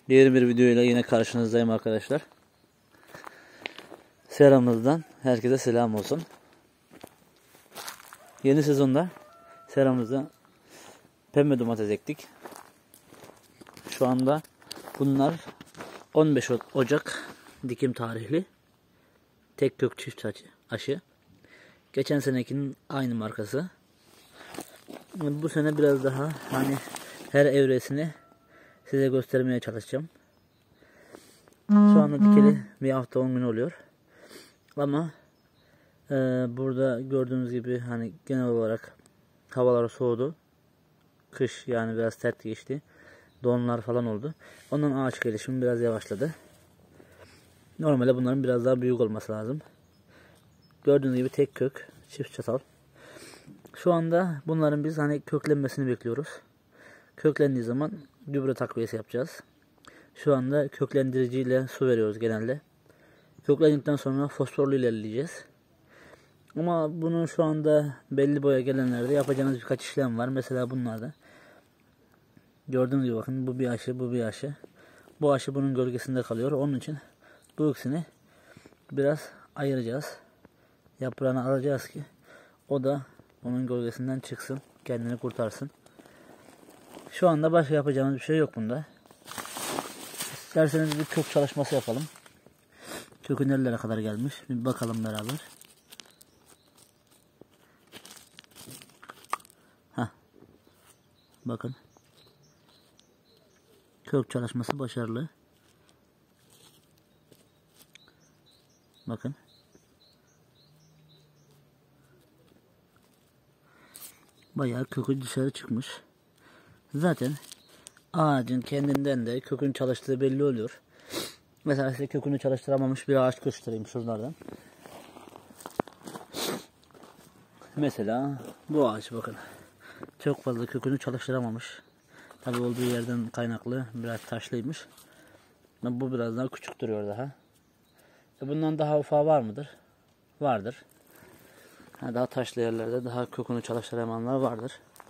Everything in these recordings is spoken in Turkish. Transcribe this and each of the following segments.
Diğer bir videoyla yine karşınızdayım arkadaşlar. Seramızdan herkese selam olsun. Yeni sezonda seramızda pembe domates ektik. Şu anda bunlar 15 Ocak dikim tarihli. Tek kök çift aşı. Geçen senekinin aynı markası. Bu sene biraz daha her evresini size göstermeye çalışacağım. Şu anda dikeli bir hafta 10 gün oluyor. Ama burada gördüğünüz gibi genel olarak havalar soğudu. Kış biraz sert geçti. Donlar falan oldu. Ondan ağaç gelişimi biraz yavaşladı. Normalde bunların biraz daha büyük olması lazım. Gördüğünüz gibi tek kök, çift çatal. Şu anda bunların biz köklenmesini bekliyoruz. Köklendiği zaman gübre takviyesi yapacağız. Şu anda köklendiriciyle su veriyoruz genelde. Köklendikten sonra fosforlu ilerleyeceğiz. Ama bunu şu anda belli boya gelenlerde yapacağımız birkaç işlem var. Mesela bunlarda. Gördüğünüz gibi bakın, bu bir aşı, bu bir aşı. Bu aşı bunun gölgesinde kalıyor. Onun için bu ikisini biraz ayıracağız. Yaprağını alacağız ki o da onun gölgesinden çıksın, kendini kurtarsın. Şu anda başka yapacağımız bir şey yok bunda. İsterseniz bir kök çalışması yapalım. Kökü nerelere kadar gelmiş bir bakalım beraber. Bakın. Kök çalışması başarılı. Bakın. Bayağı kökü dışarı çıkmış. Zaten ağacın kendinden de kökün çalıştığı belli oluyor. Mesela size kökünü çalıştıramamış bir ağaç göstereyim şuralardan. Mesela bu ağaç bakın. Çok fazla kökünü çalıştıramamış. Tabi olduğu yerden kaynaklı biraz taşlıymış. Bu biraz daha küçük duruyor daha. Bundan daha ufağı var mıdır? Vardır. Daha taşlı yerlerde daha kökünü çalıştıramayanlar vardır.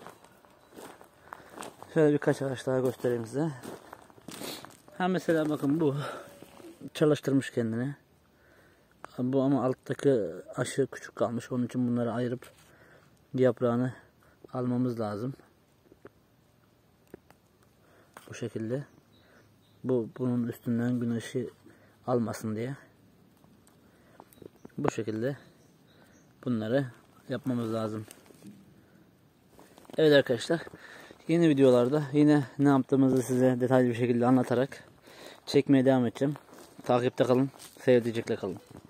Şöyle birkaç ağaç daha göstereyim size. Mesela bakın bu çalıştırmış kendini. Bu ama alttaki aşı küçük kalmış. Onun için bunları ayırıp yaprağını almamız lazım. Bu şekilde. Bunun üstünden güneşi almasın diye. Bu şekilde bunları yapmamız lazım. Evet arkadaşlar. Yeni videolarda yine ne yaptığımızı size detaylı bir şekilde anlatarak çekmeye devam edeceğim. Takipte kalın. Sevdicekle kalın.